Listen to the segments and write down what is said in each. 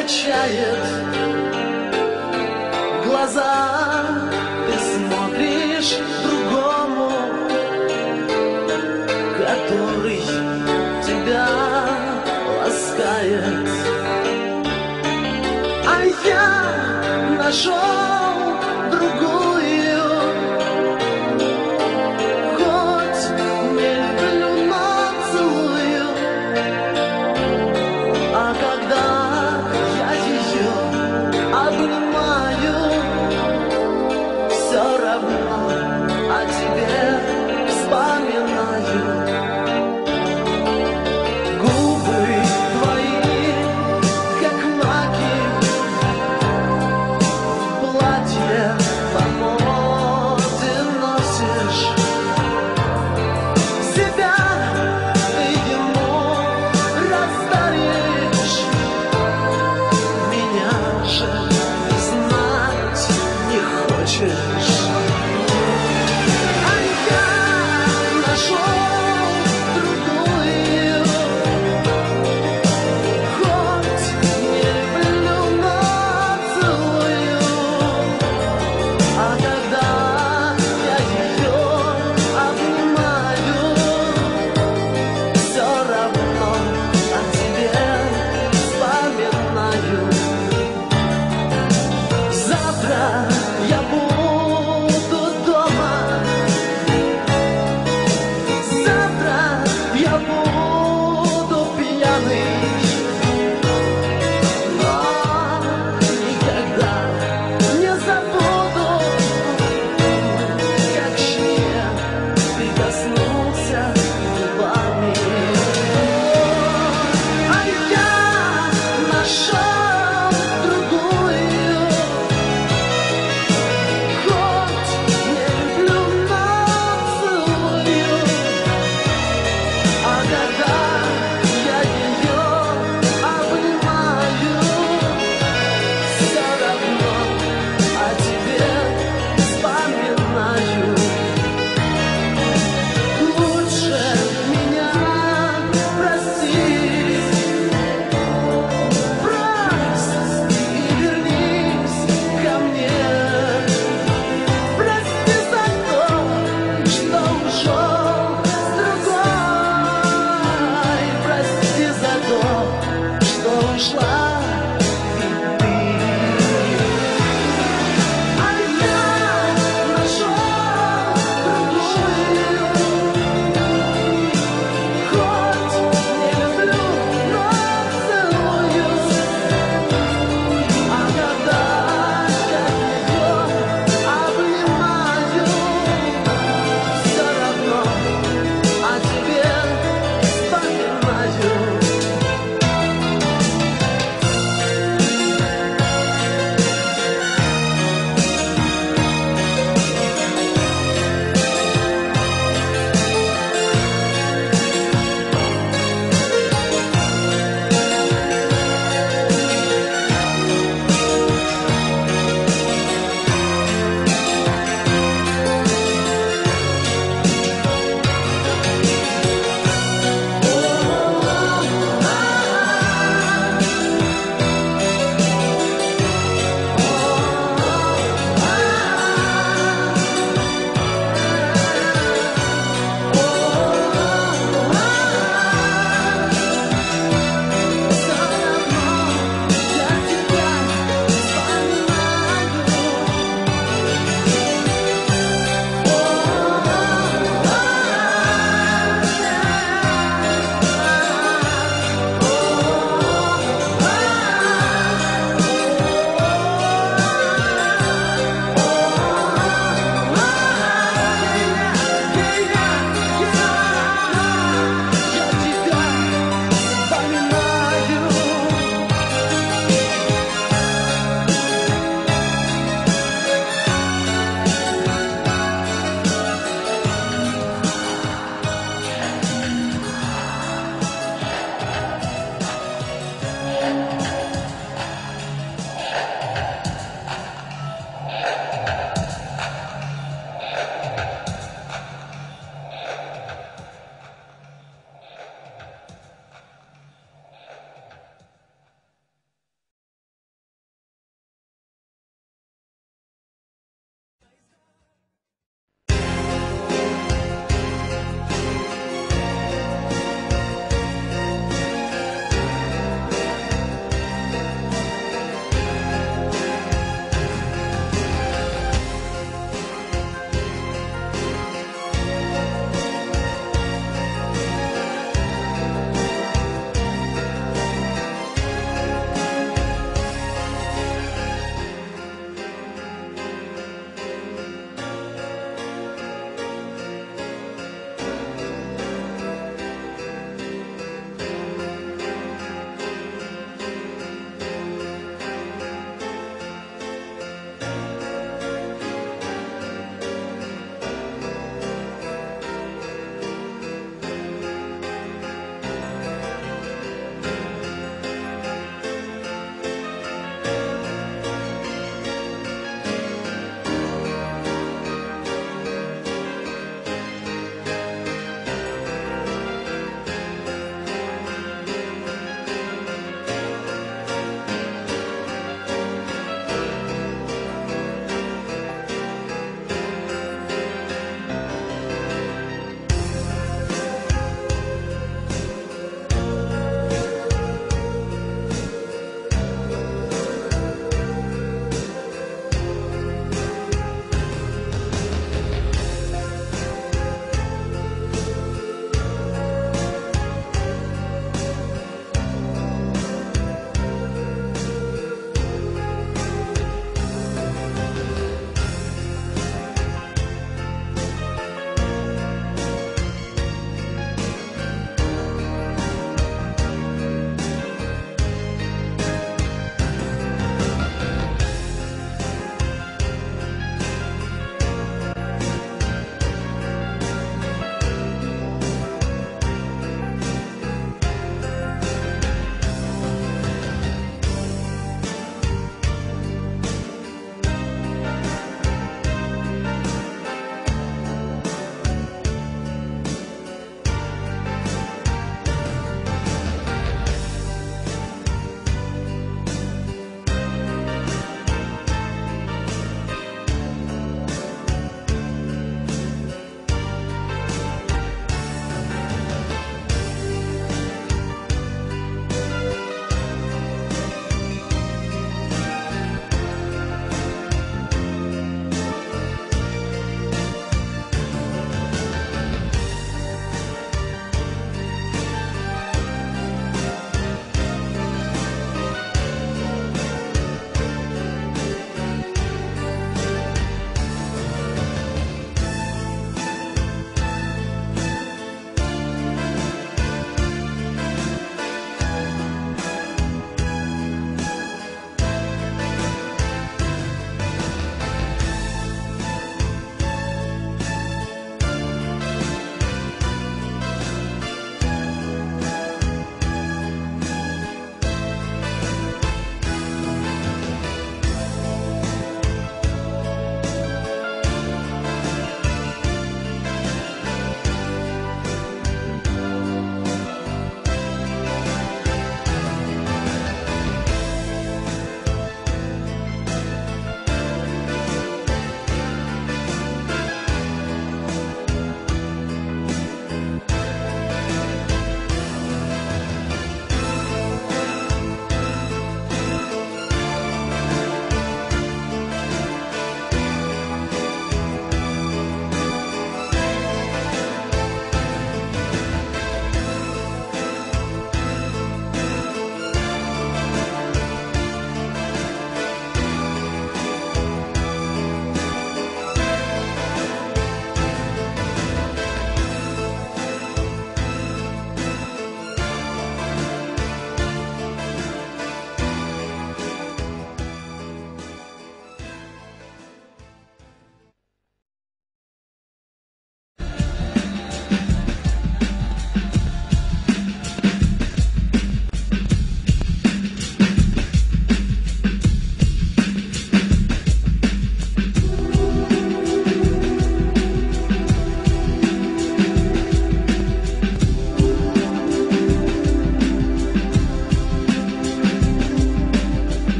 качает глаза, ты смотришь другому, который тебя ласкает. А я нашел другую, хоть не люблю, но целую. А когда я ее обнимаю, все равно о тебе вспоминаю. Губы твои, как маки, платье по моде носишь. Себя ты ему раздаришь, меня же ты знать не хочешь. А я нашел другую, хоть не люблю, но целую. А когда я ее обнимаю, все равно о тебе вспоминаю. Завтра я буду дома, завтра я буду пьяный, но никогда не забуду, как член прикоснулся губами. А я нашел другую,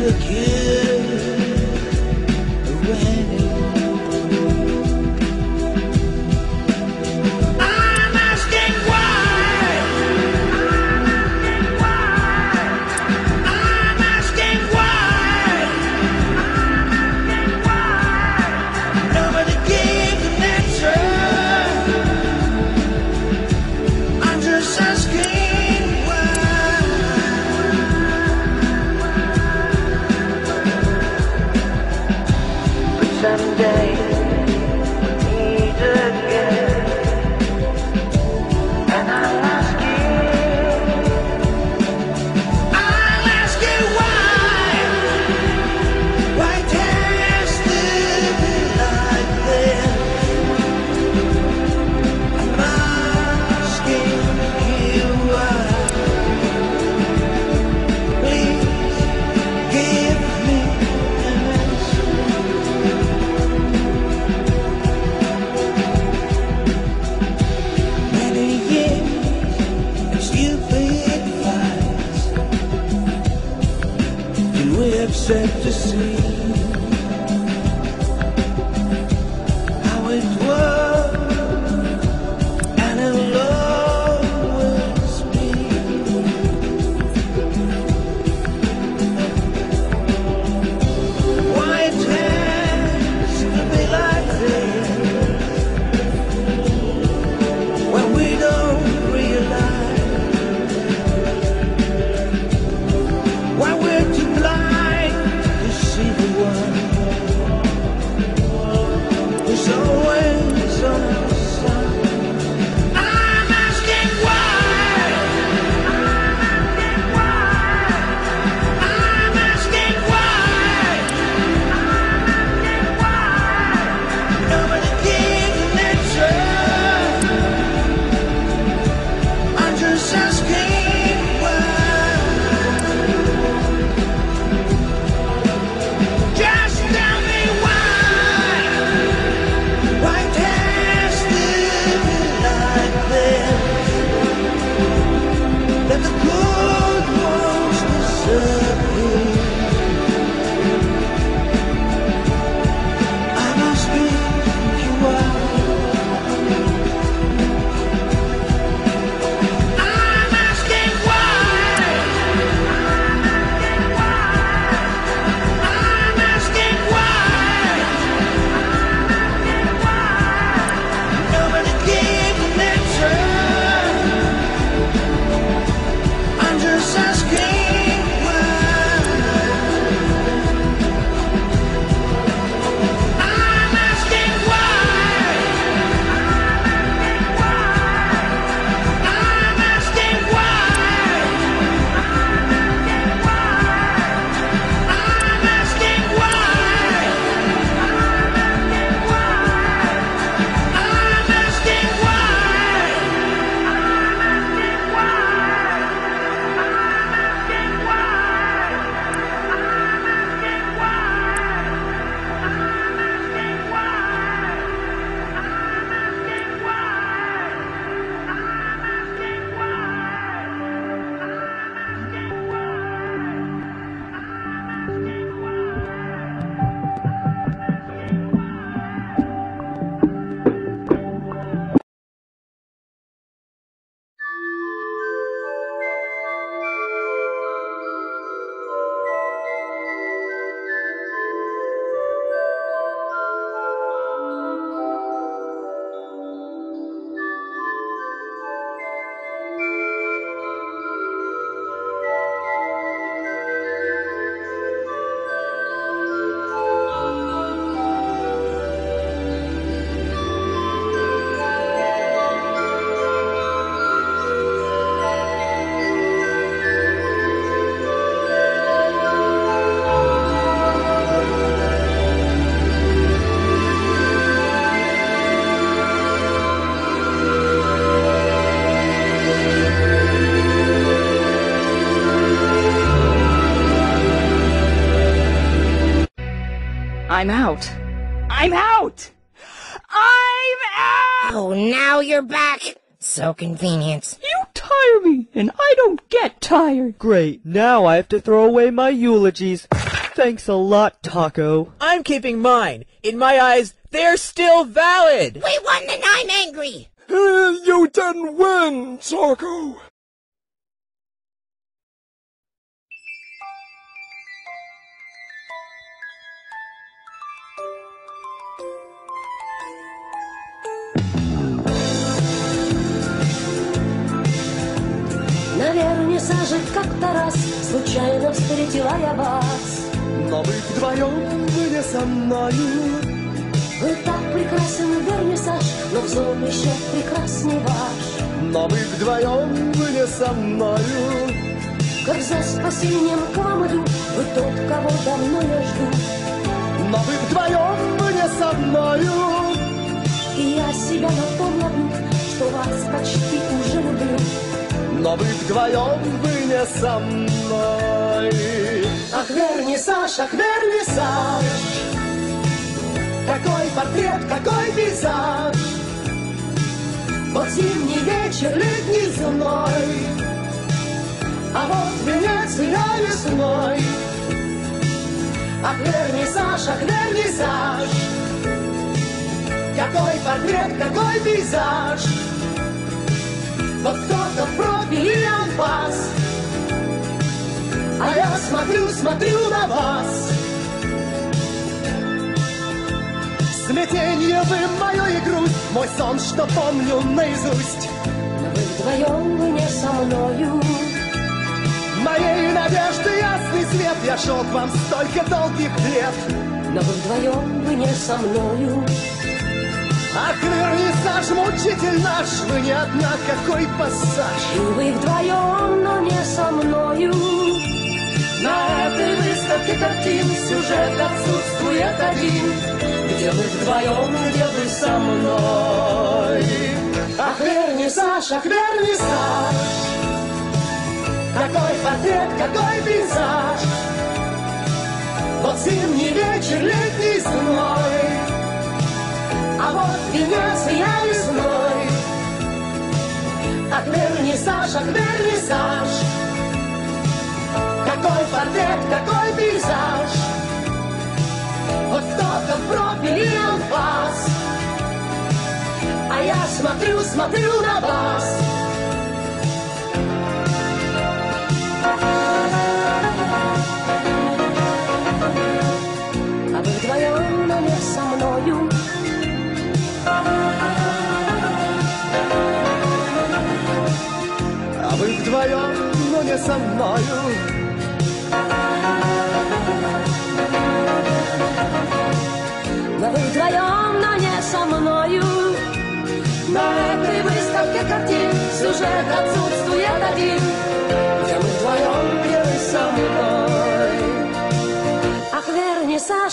the kid away. I'm asking why. I'm asking why. Nobody gave an answer. I'm just asking why. But someday we meet again, and I'll ask you why. Why test it like this? I'm asking you why. Please give me an answer. Many years and stupid fights, and we have set to see how it was, and it'll always be. Why it has to be like this when we don't realize why we're too blind to see the one who's always on our side. I'm asking why. I'm asking why. Nobody gives an answer. I'm just asking why. Just tell me why. Why test it like this? Let the good ones disappear. I'm asking you why. I'm asking why. I'm asking why. Nobody gave an answer. I'm just asking why. I'm asking why. I'm asking why. I'm asking why. I'm asking I'm out. I'm out! I'm out! Oh, now you're back. So convenient. You tire me, and I don't get tired. Great, now I have to throw away my eulogies. Thanks a lot, Taco. I'm keeping mine. In my eyes, they're still valid. We won and I'm angry. You didn't win, Taco. Наверное, сажать как-то раз случайно встретила я вас. Но вы вдвоем, вы не со мною. Вы так прекрасен, вернисаж, но взор еще прекрасней ваш. Но вы вдвоем, вы не со мною. Как за спасением к вам иду, вы тот, кого давно я жду. Но вы вдвоем, вы не со мною. И я себя на том ловлю, что вас почти уже люблю. Но вы вдвоем, вы не со мной. Ах, вернисаж, какой портрет, какой пейзаж. Вот зимний вечер, Летний зной, а вот Венеция весной. ах, вернисаж, какой портрет, какой пейзаж. Вот кто-то в профиль анфас, а я смотрю на вас. Смятенье вы мою и грусть, мой сон, что помню наизусть. но вы вдвоем, вы не со мною. Моей надежды ясный свет, я шел к вам столько долгих лет. Но вы вдвоем, вы не со мною. Ах, вернисаж, мучитель наш, вы не одна, какой пассаж. И вы вдвоем, но не со мною. На этой выставке картин сюжет отсутствует один. Где вы вдвоем, где вы со мной. Ах, вернисаж, какой портрет, какой пейзаж. Вот зимний вечер, летний зной, а вот Венеция весной. Ах, вернисаж, какой портрет, какой пейзаж. Вот кто-то в профиль анфас, а я смотрю на вас. А вы вдвоем, но не со мною. А вы вдвоем, но не со мною. Но вы вдвоем, но не со мною. На этой выставке картин сюжет отсутствует один. Где мы вдвоем, где вы со мной. Ах, вернисаж,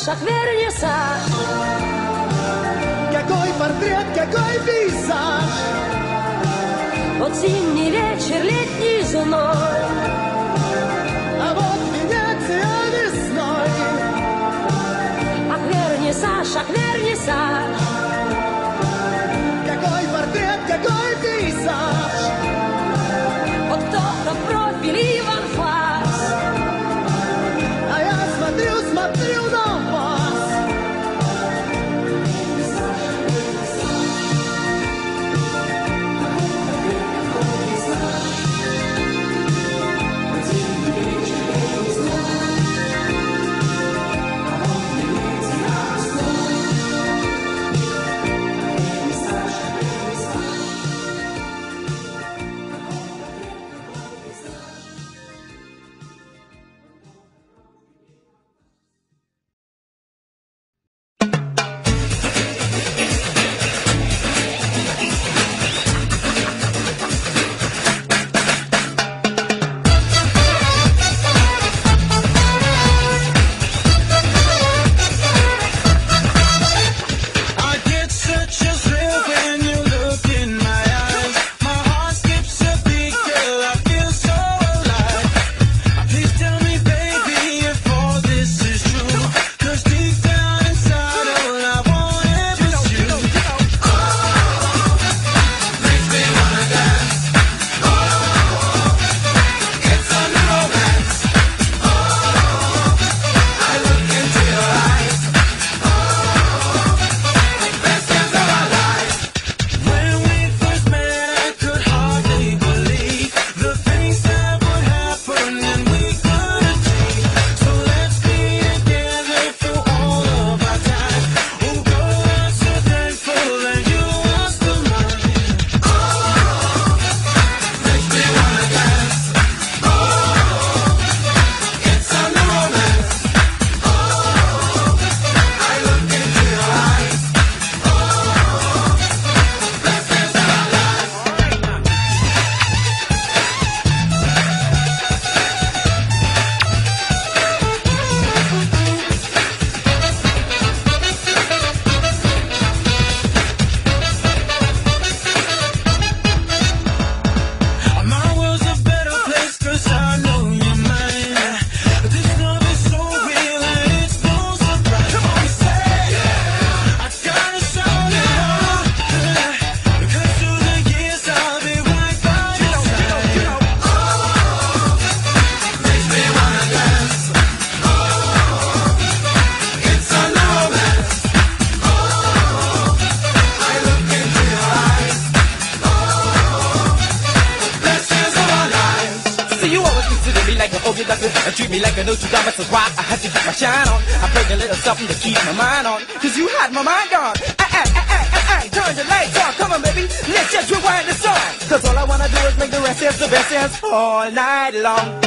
Какой портрет, какой пейзаж. вот зимний вечер, летний зной. А вот Венеция весной. Ах, вернисаж, Какой портрет, какой пейзаж. вот кто-то в профиль и в анфас, А я смотрю на вас. treat me like a Nostradamus, that's why I had to keep my shine on. I break a little something to keep my mind on, cause you had my mind on. Turn the lights on, come on baby, let's just rewind the song. Cause all I wanna do is make the rest dance, the best dance all night long.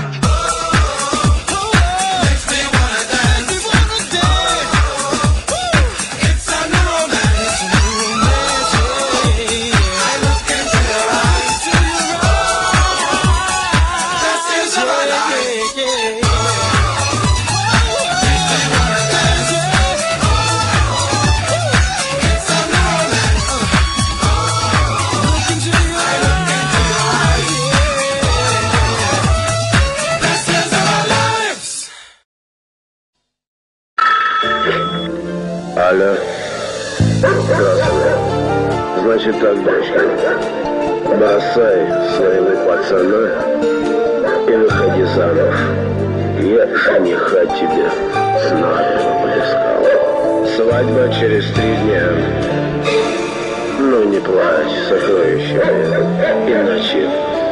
Алло. Здравствуй. Значит так, дочка. Бросай своего пацана и выходи замуж. Я жениха тебе знаю, подыскал. Свадьба через 3 дня. Ну не плачь, сокровище мое, иначе...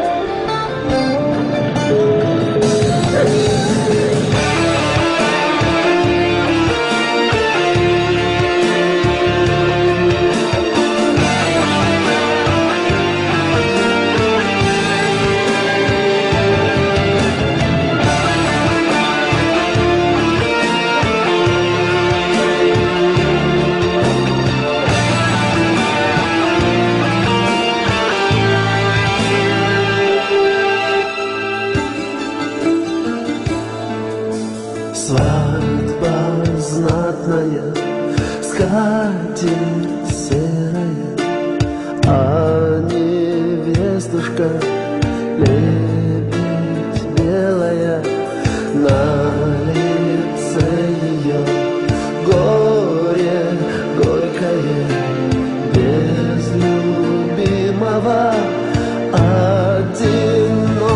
Свадьба знатная, скатерть серая, а невестушка лебедь белая, на лице ее горе горькое, без любимого одинокая.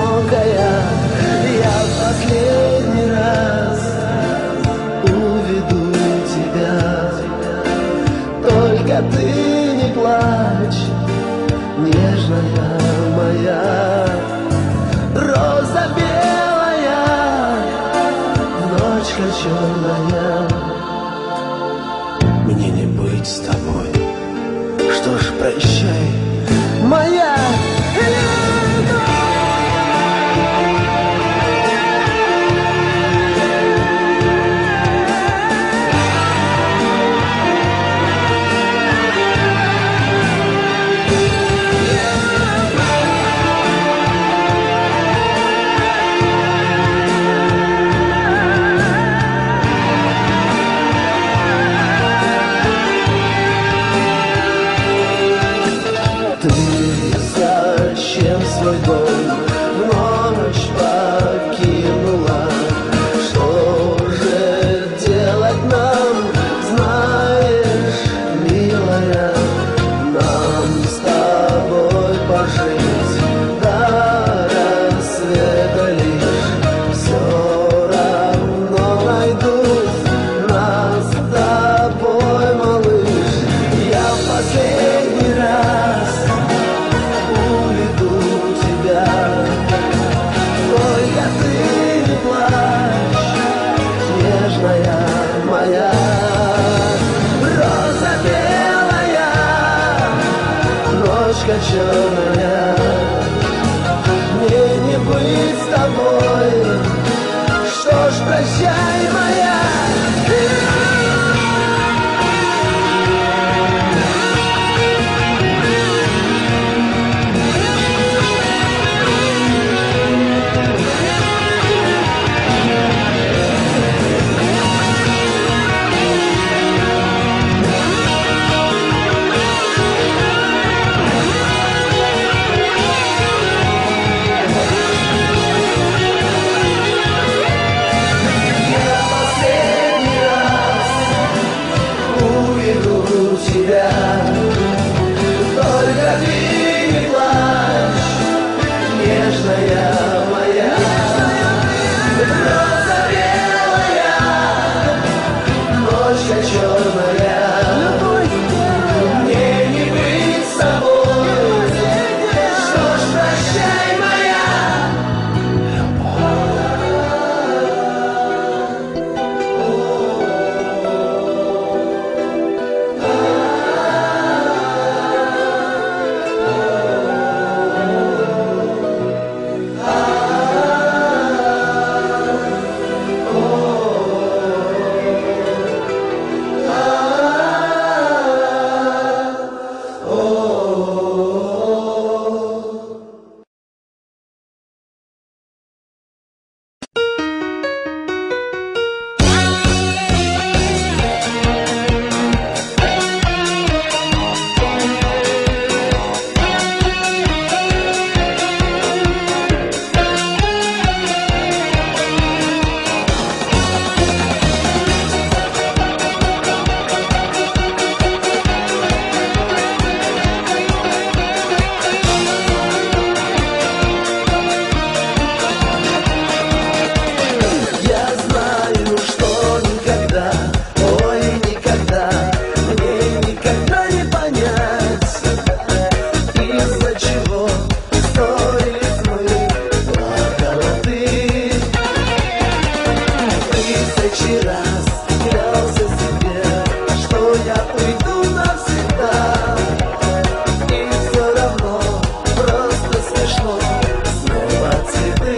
Я в последний раз уведу тебя, только ты не плачь, нежная моя роза белая, ночка черная. Мне не быть с тобой, что ж, прощай, моя свой дом в ночь покинула. Что же делать нам, знаешь, милая? Нам с тобой пожить до рассвета лишь. Все равно найдут нас с тобой, малыш. Я в последний раз уведу тебя, только ты не плачь, нежная моя роза белая, ночка черная. Мне не быть с тобой, что ж, прощай, моя. тысячи раз клялся себе, что я уйду навсегда. И все равно просто смешно. Снова цветы.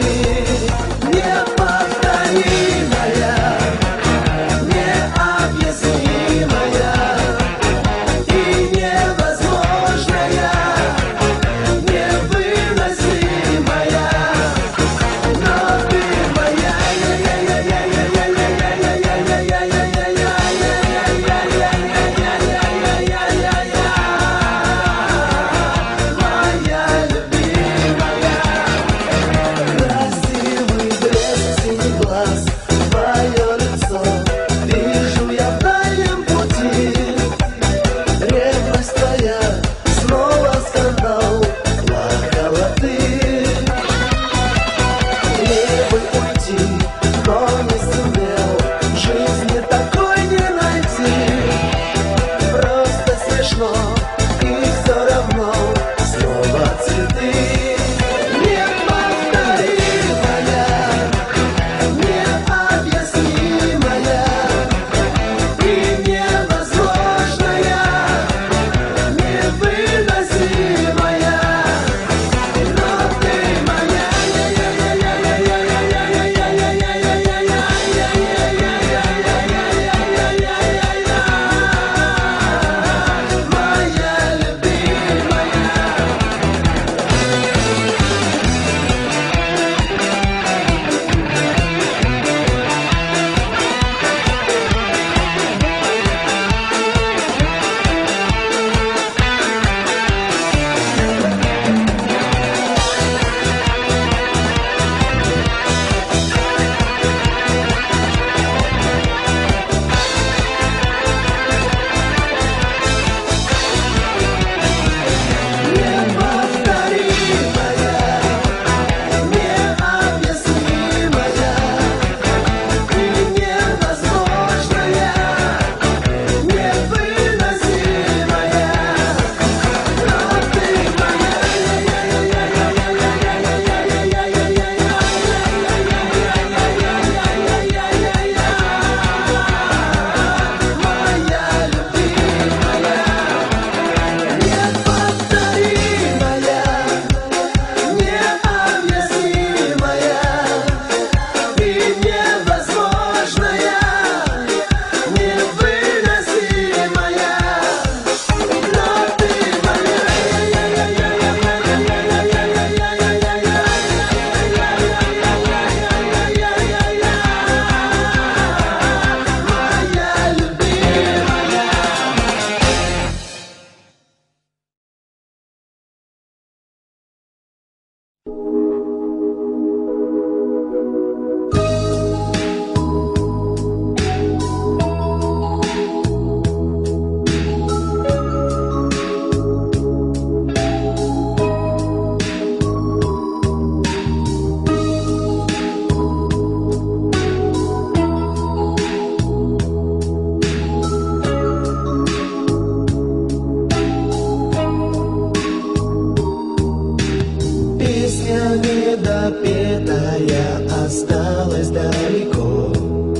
Недопетая осталась далеко,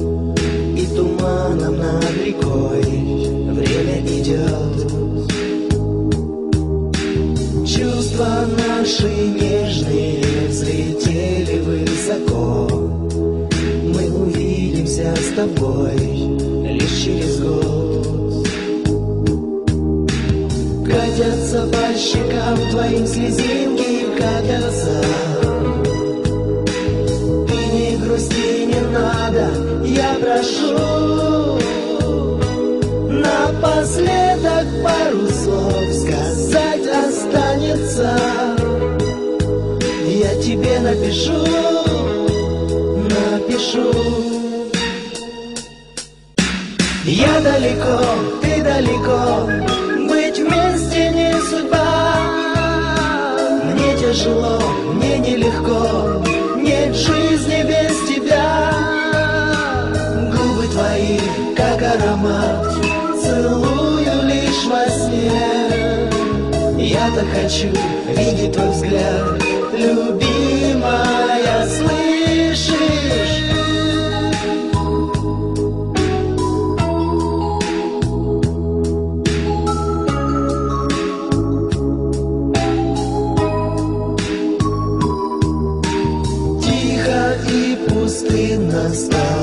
и туманом над рекой время идет. Чувства наши нежные взлетели высоко. Мы увидимся с тобой лишь через год. Катятся по щекам твоим слезинки, катятся. Грусти не надо, я прошу. Напоследок пару слов сказать останется. Я тебе напишу. Я далеко, ты далеко, быть вместе не судьба. Мне тяжело, мне нелегко, нет жизни без тебя. Губы твои, как аромат, целую лишь во сне. Я-то хочу видеть твой взгляд, любимая, слышишь?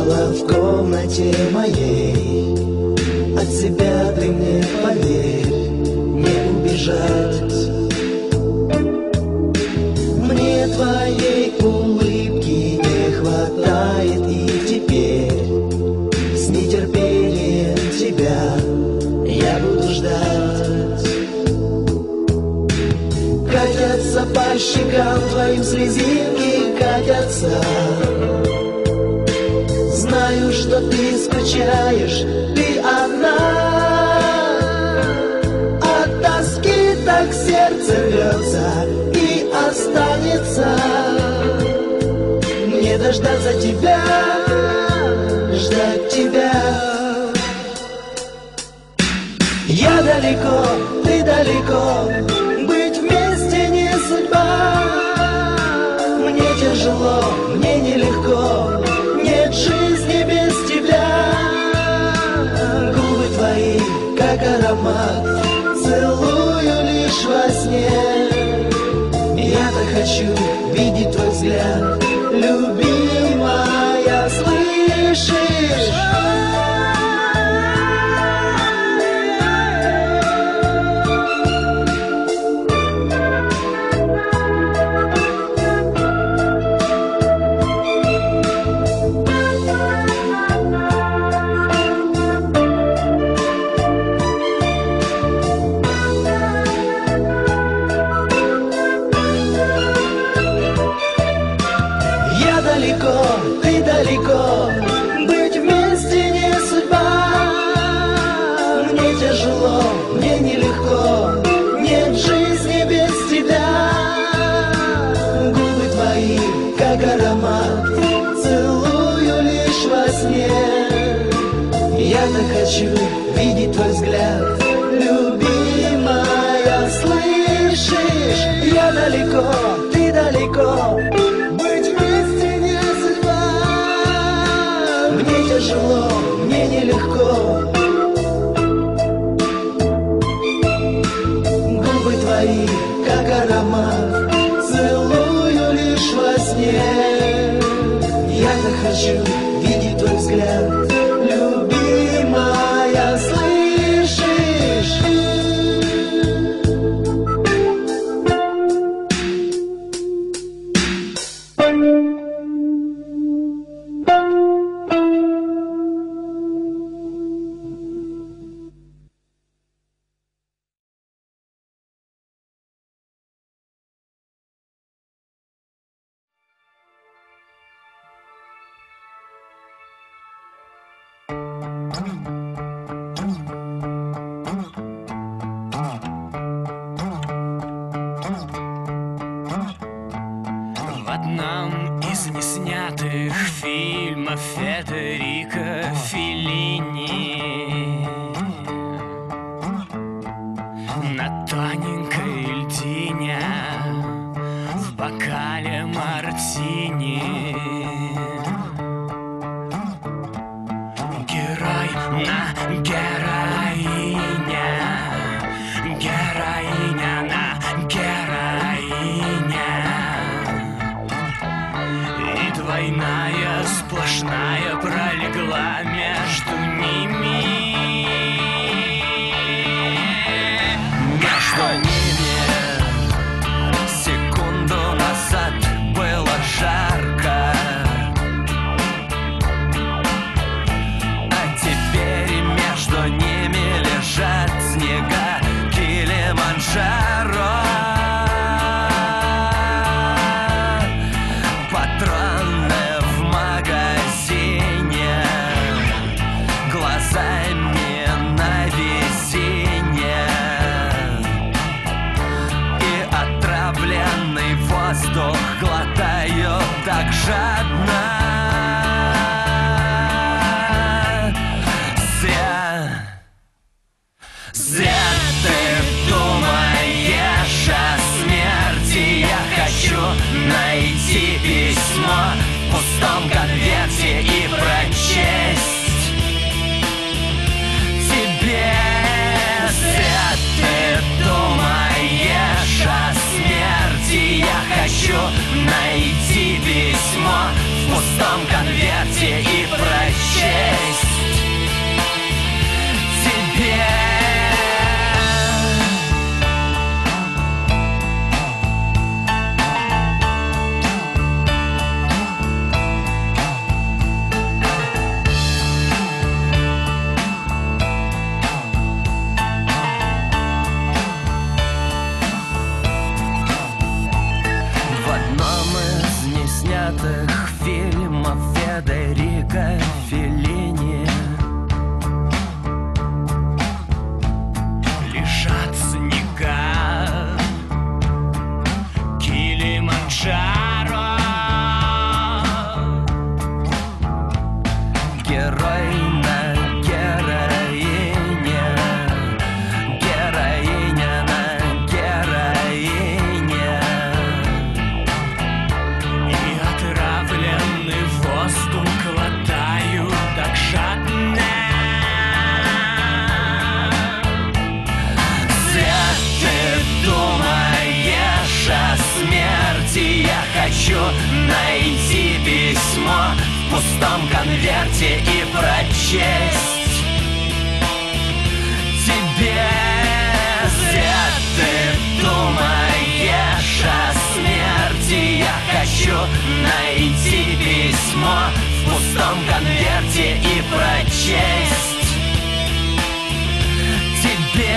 спала в комнате моей. От себя ты мне поверь, не убежать. Мне твоей улыбки не хватает, и теперь с нетерпением тебя я буду ждать. Катятся по щекам твоим слезинки, катятся. Знаю, что ты скучаешь, ты одна. От тоски так сердце рвется и останется. Мне дождаться тебя, ждать тебя. Я далеко, ты далеко, быть вместе не судьба. Мне тяжело, мне нелегко, нет жизни без тебя. Губы твои, как аромат, целую лишь во сне. Я-то хочу видеть твой взгляд, любимая, слышишь? Ты далеко, быть вместе не судьба. Мне тяжело, мне нелегко, нет жизни без тебя. Губы твои, как аромат, целую лишь во сне. Я-то хочу видеть твой взгляд, любимая, слышишь? Я далеко, ты далеко, тяжело, мне нелегко. Губы твои, как аромат, целую лишь во сне. Я-то хочу видеть твой взгляд, любимая, слышишь? В одном из неснятых фильмов Федерико Феллини на тоненькой льдине в бокале мартини герой на героине, героиня на героине. И двойная сплошная пролегла между ними. Между ними секунду назад было жарко, а теперь между ними лежат снега Килиманджаро. Патроны в магазине, глазами на весенне, и отравленный воздух глотаю так жадно. Зря ты думаешь, герой на героине, героиня на героине. И отравленный воздух глотаю так жадно. Зря ты думаешь о смерти. Я хочу найти письмо в пустом конверте и прочесть тебе. Зря ты думаешь о смерти. Я хочу найти письмо в пустом конверте и прочесть тебе.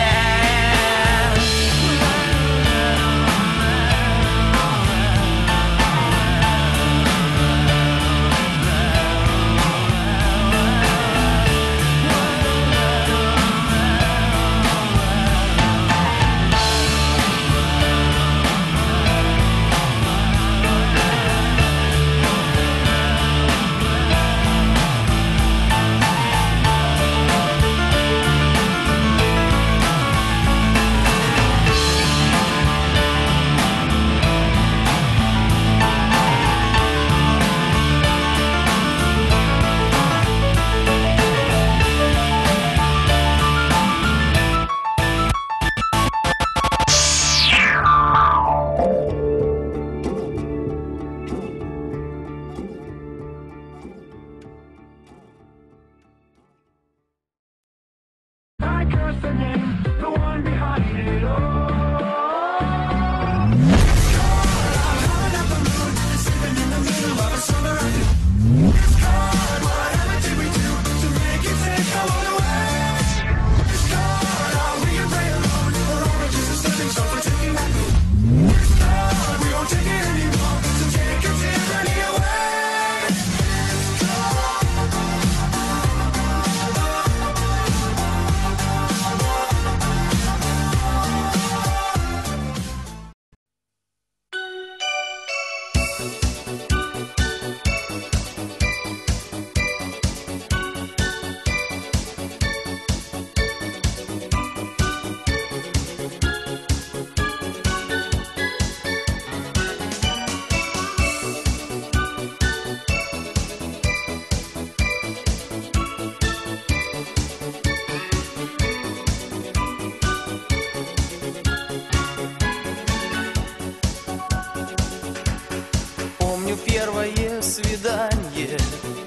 Первое свидание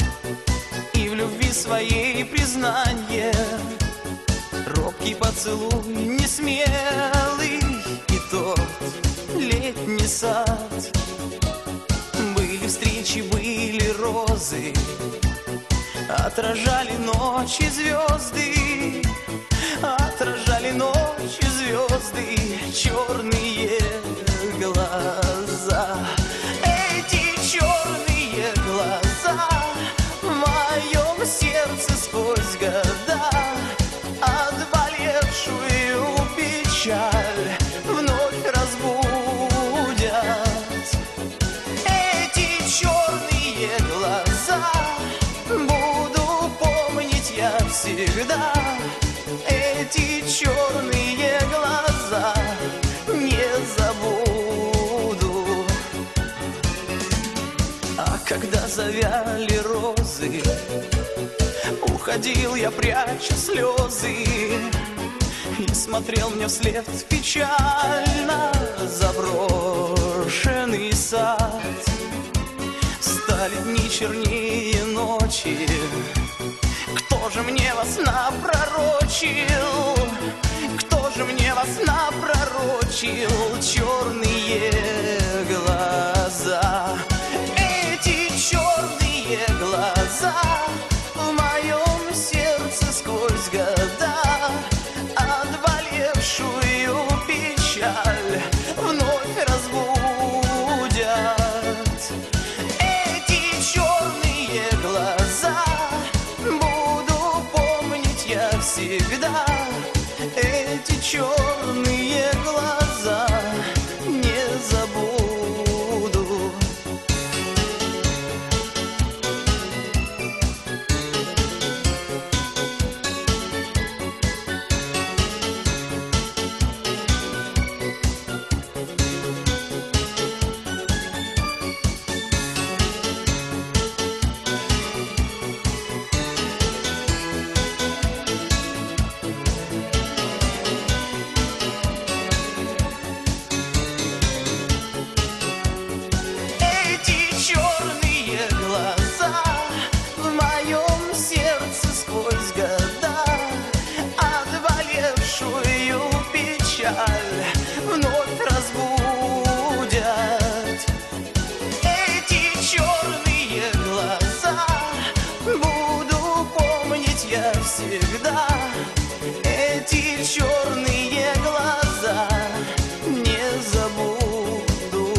и в любви своей признание, робкий поцелуй несмелый и тот летний сад. Были встречи, были розы, отражали ночи звезды, отражали ночи звезды, черные глаза. Черные глаза в моем сердце сквозь года отболевшую печаль вновь разбудят. Эти черные глаза буду помнить я всегда. Эти черные глаза не забуду. А когда завяли розы, уходил я, пряча слезы, и смотрел мне вслед печально заброшенный сад. Стали дни чернее ночи, кто же мне вас напророчил? Кто же мне вас напророчил? Черные глаза. Эти черные глаза в моем сердце сквозь года отболевшую печаль вновь разбудят. Эти черные глаза буду помнить я всегда. Эти черные глаза не забуду. навсегда. Эти черные глаза не забуду.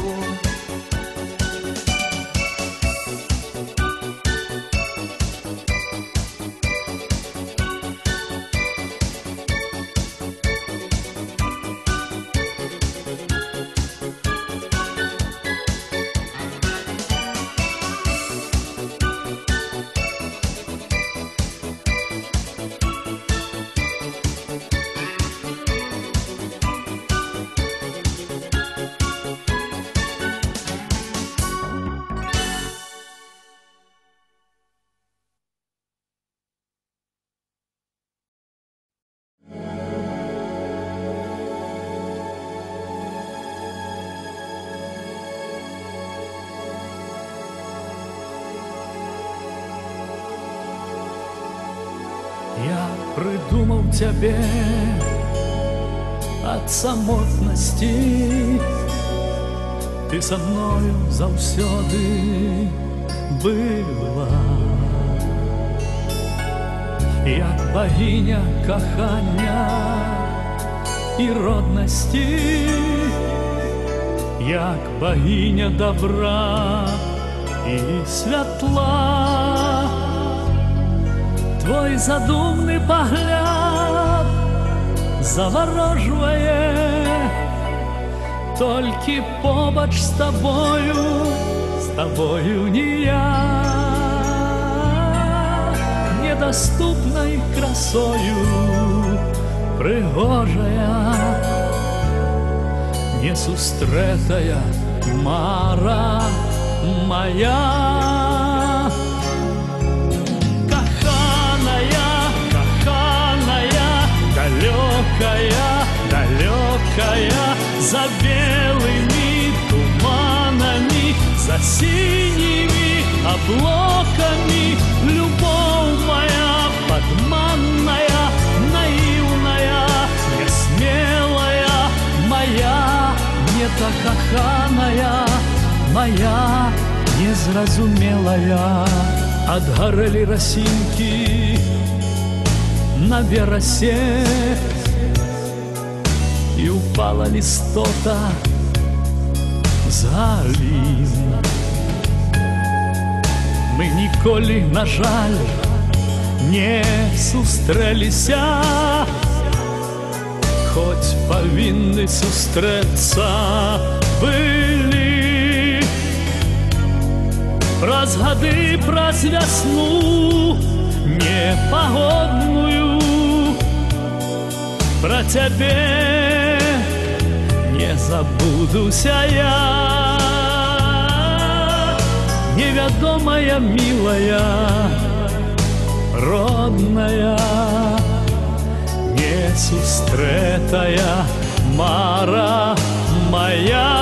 Я придумав тебе от самотності, ти со мною завсёды була, як богиня кохання і родності, як богиня добра і святла. Твой задумный погляд завороживает, только побач с тобою не я. Недоступной красою пригожая, несустретая мара моя. Далекая, далекая, за белыми туманами, за синими облаками, любовь моя подманная, наивная, несмелая, моя недокоханая, моя незразумелая. Отгорели росинки на веросе, и упала листота за лин. Мы ніколи, на жаль, не сустрелися, хоть повинны сустреться были. Праз годы, праз весну непогодную, про тебе не забудуся я. Неведомая, милая, родная, несустретая мара моя.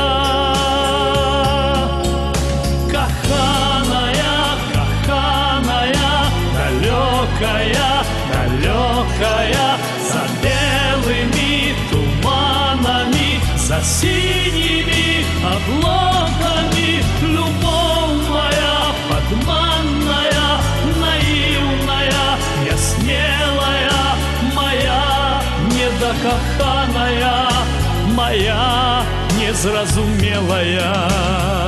Коханая, коханая, далекая, далекая, за белыми туманами, за синими облаками, любовь моя подманная, наивная, несмелая, моя недокоханая, моя незразумелая.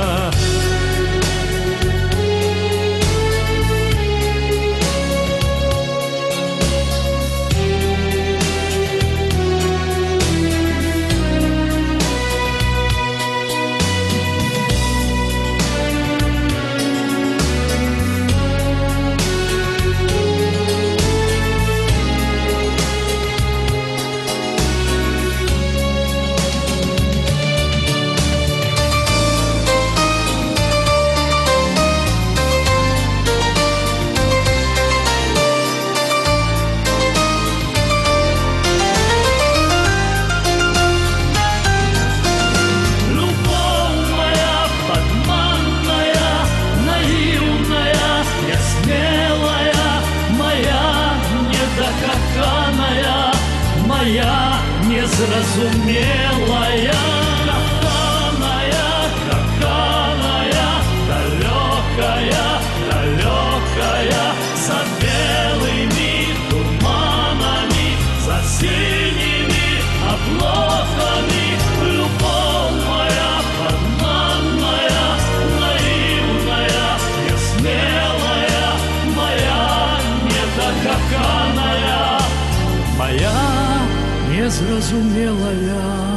Моя незразумелая, коханая, коханая, далекая, далекая, за белыми туманами. незразумелая.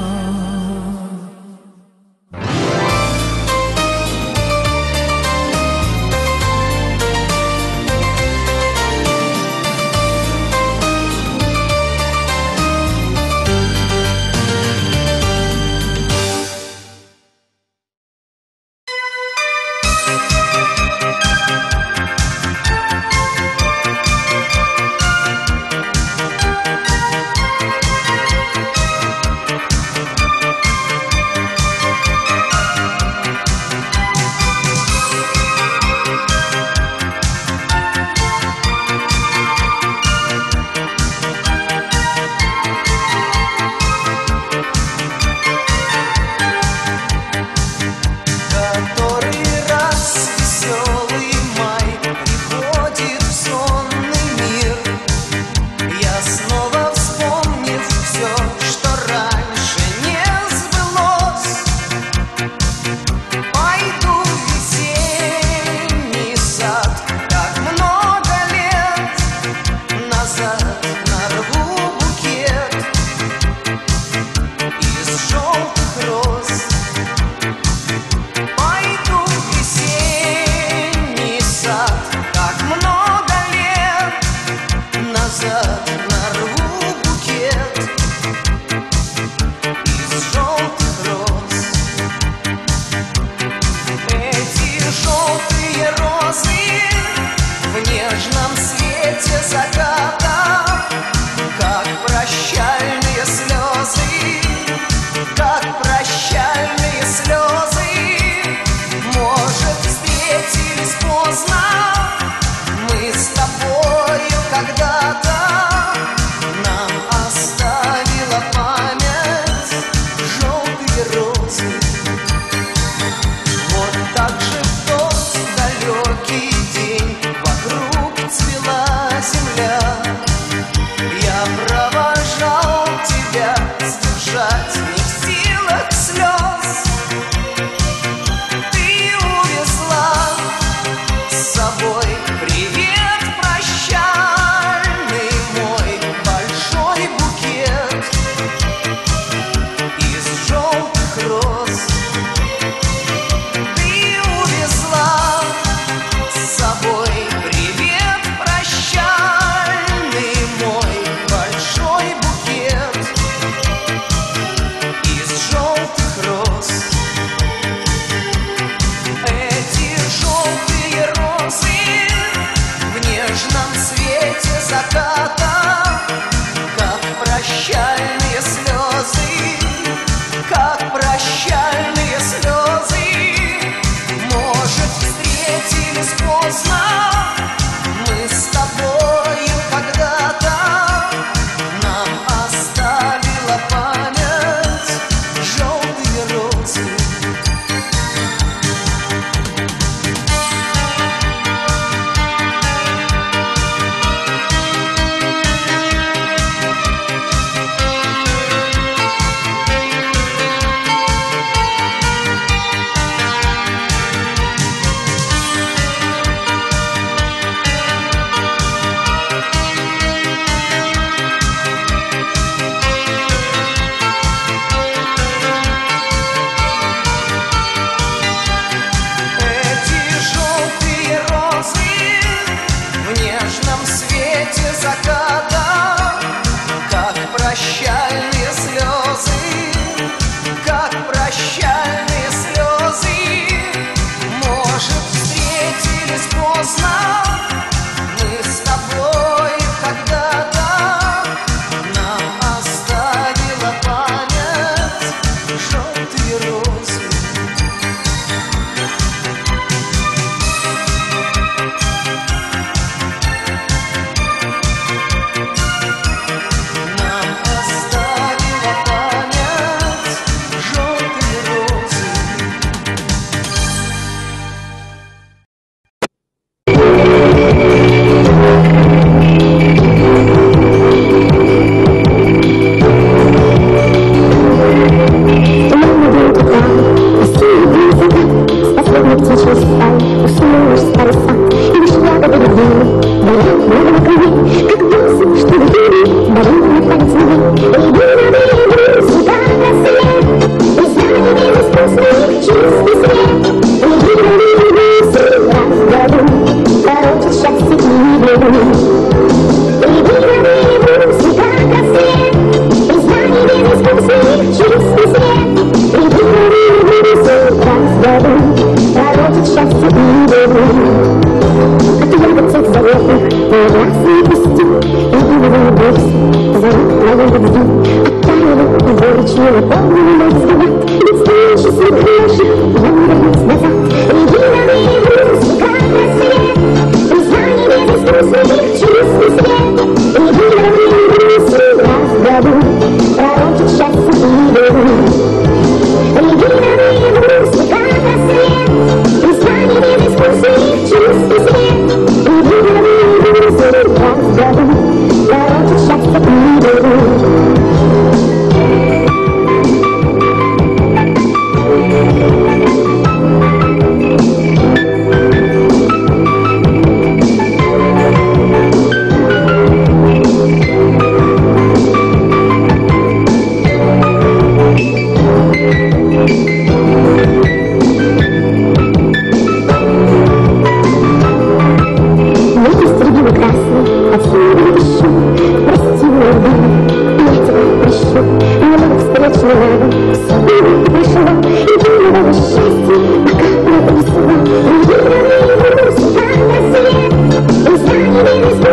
Счастье, пока не